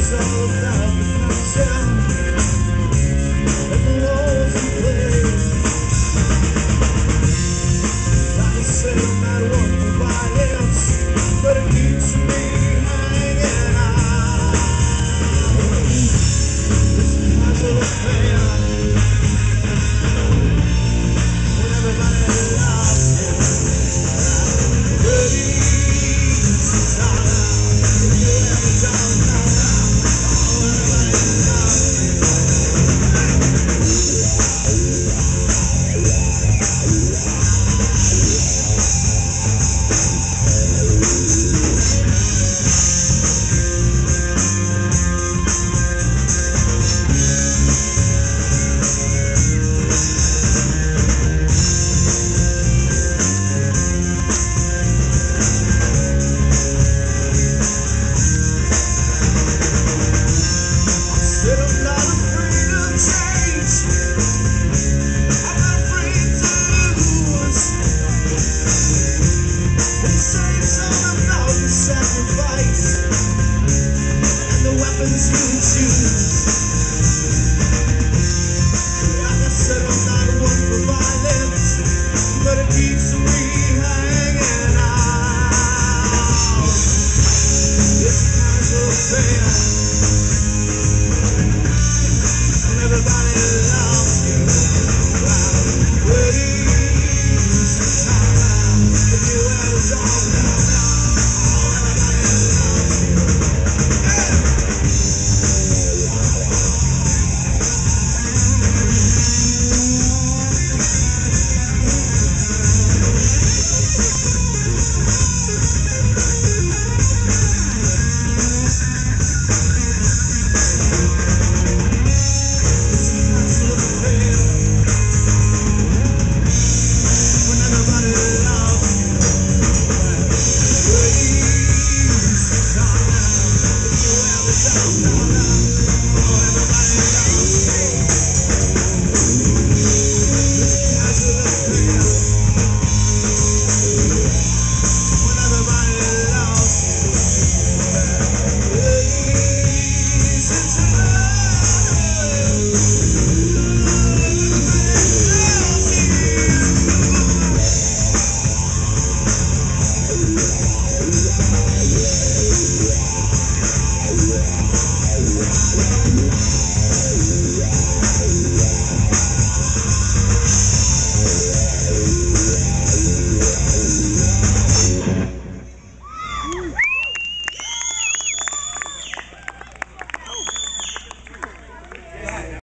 all about the future and the roles we play. I say no matter what the violence, but it keeps me hanging on. This kind of affair, when everybody loves you, pretty easy time. You ever don't know how everybody loves you. Said I'm not afraid of change. I'm not afraid to lose. They say it's all about the sacrifice and the weapons you choose.